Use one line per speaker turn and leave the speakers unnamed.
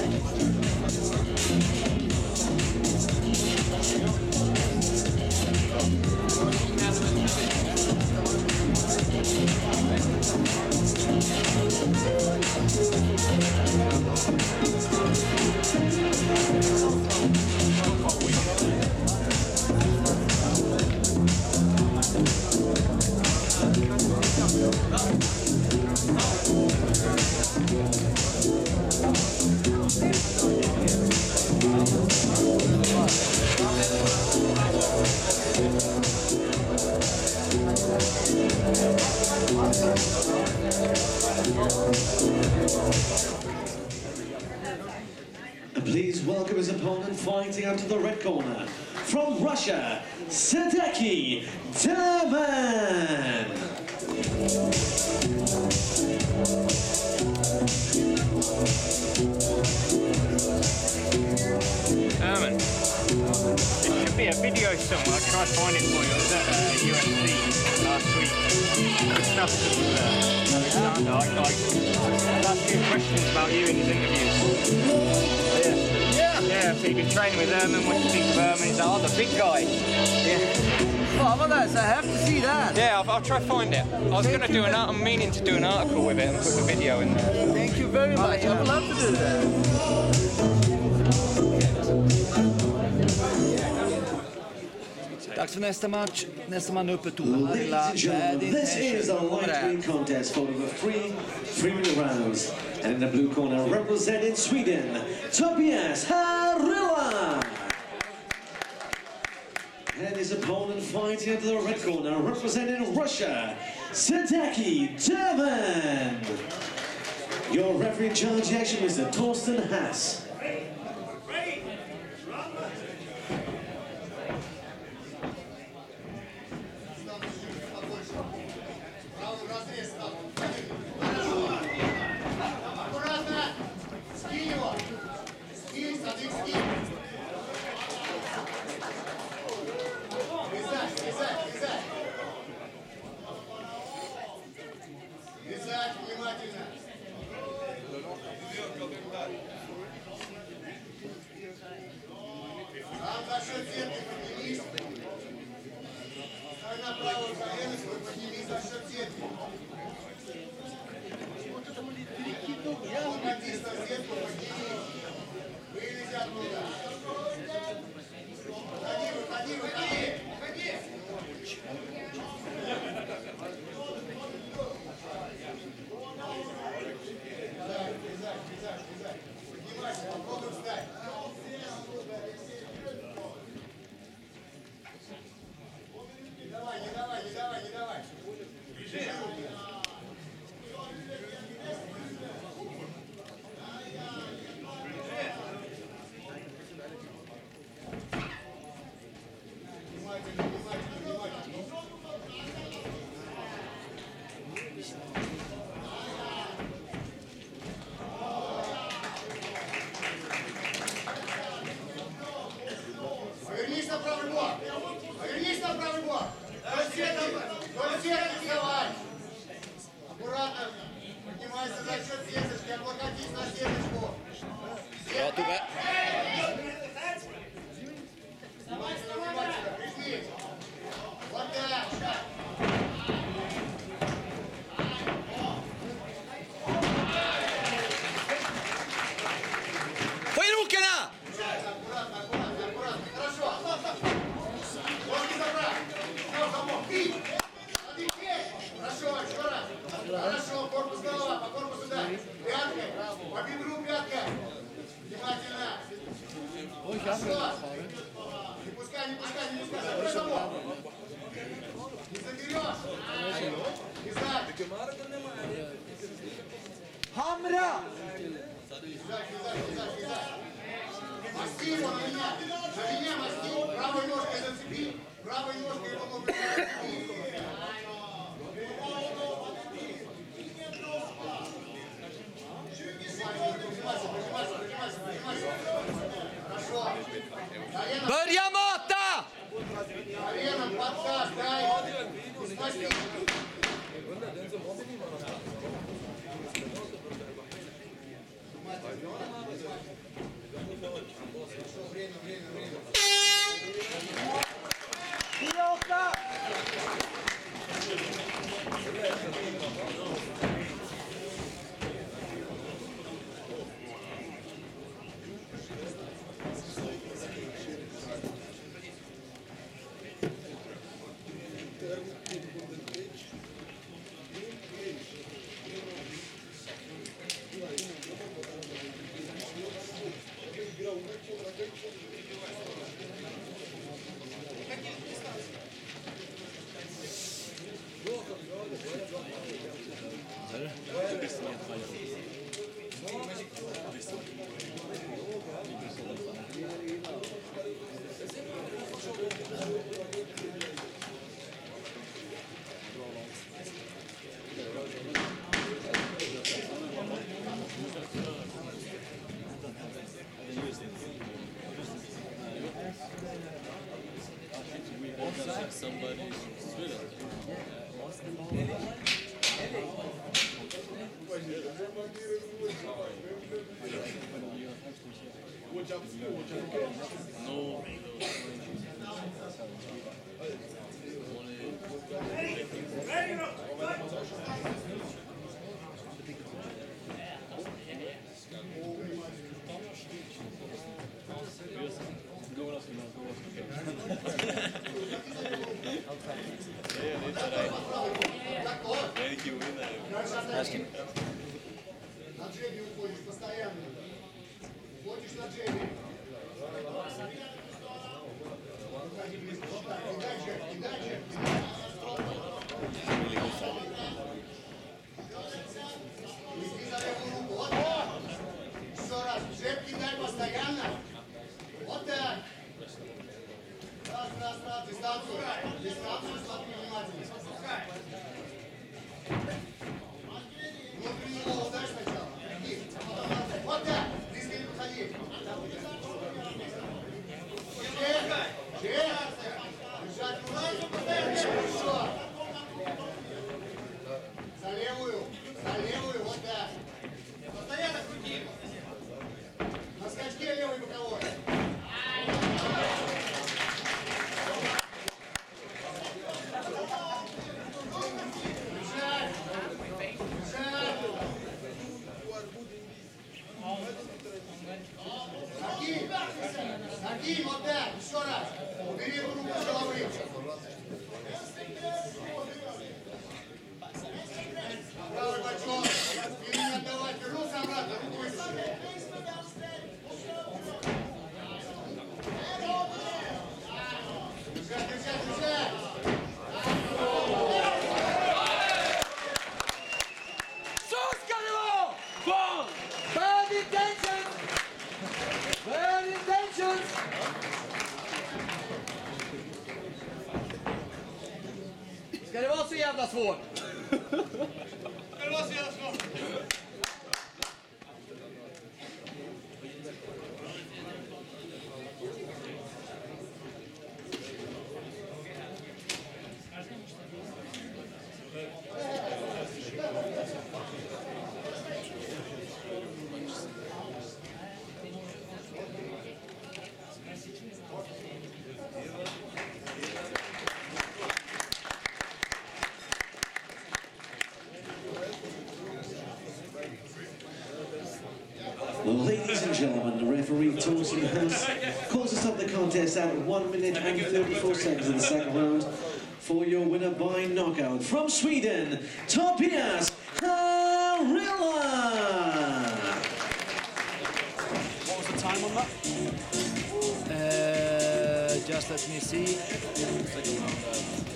Please welcome his opponent fighting out to the red corner. From Russia, Sadeki Taman.
Herman, it should be a video somewhere. I'll try to find it for you. I was at UFC last week. Good stuff with Alexander. I'd ask a few questions about you in his interviews. Yeah, so you've been training with Herman. What do you think of Herman? He's like, oh, the big guy. Yeah.
Oh, well, that's, I have to see that.
Yeah, I'll try to find it. I was going to do I'm meaning to do an article with it and put the video in there.
Thank you very much. I would love to do that. Dags för nästa match. Nästa man uppe tog
Ladies and gentlemen, this is a light weight contest following the three-minute rounds. And in the blue corner, representing Sweden, Tobias Harila. And his opponent fighting into the red corner, representing Russia, Sadeki Taman. Your referee in charge of the action, Mr. Torsten Haas.
Hamra!
Масти его на меня масти, правой ножкой зацепи, правой ножкой его ногу зацепи. Хорошо.
Börja mata!
Коленом подкаст, дай. Спасибо. На джеби уходишь постоянно. Уходишь на джеби. Кидай джеб, кидай джеб. Иди за левую руку. Вот так. Еще раз. Джеб кидай постоянно. Вот так. Раз. Дистанцию. Дистанцию смотри внимательно. Внутренний голову дай сначала. Вот так. Близко не подходи. Держать руки. Хорошо. За левую, вот так. Постоянно крути. На скачке левый боковой. Сагин, вот так, еще раз. Убери руку с головы. Правый бочок. Спину не отдавай. Вернулся обратно. Руку вытащи. Держать.
Så ska det vara! Bad intentions! Bad intentions! Ska det vara så jävla svårt?
Ladies and gentlemen, the referee Torsten House calls us up the contest at 1 minute and 34 seconds in the second round for your winner by knockout from Sweden, Tobias Harila.
What was the time on that?
Just let me see.
Second round.